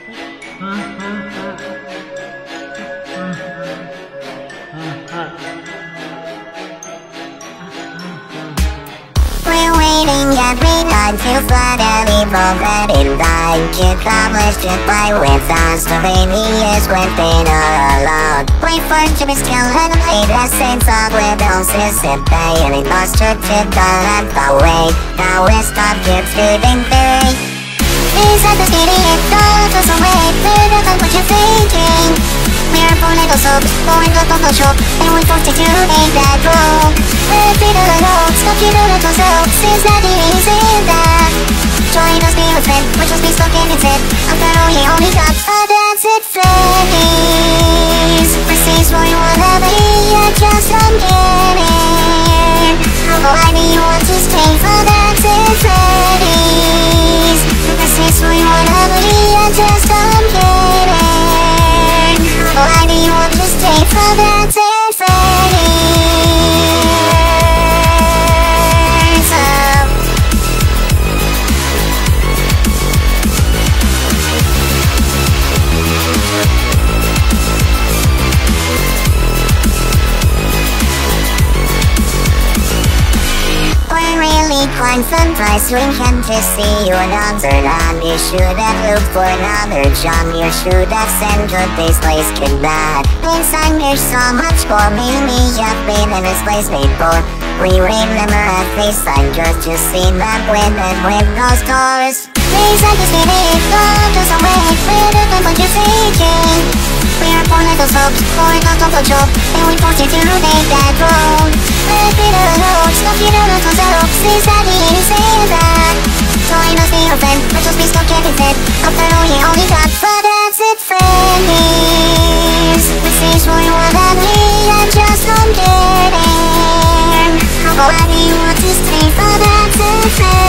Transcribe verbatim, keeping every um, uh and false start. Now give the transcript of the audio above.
We're waiting every night to flood any moment in time. Accomplished it by with us. The baby is with pain all alone. Wait for Jimmy still and play the same song with Elsis and Bay. And it lost her to call and away. Now we stop kids feeding theory. Is that the city? It goes us away. We're not what you're thinking. We're four little soaps, going up on the shop, and we're forced to make that role. We're feet on the road, stuck in all of ourselves, since that it is in that. Join us, be a friend, we'll just be stuck in its head. After all, he only got a dance at Freddy's. Receives what you wanna be, you're just not getting. Why do you want to stay for dance at Freddy's? Receives what you wanna be, you're just not getting. Why do you want to stay for dance at Freddy's? Oh. We're really quite surprised we came to see you another time. You should have looked for another job. You should have sent to this place goodbye. Inside there's so much more. Maybe you've been in this place before. We remember a face like yours. Just seen that window with those doors. Please let us be it. Don't just away. We're not what you're thinking. We're four little soaps, going on top of the job, and we forced you to take that road. We're bitter alone, stuck in all of ourselves, since that it is in that. Join us, be your friend, we'll just be stuck in his head. After all, he only got for that's it, Freddy's. This is what you wanna be, and just don't get in. Why do you want to stay for that's it, Freddy's?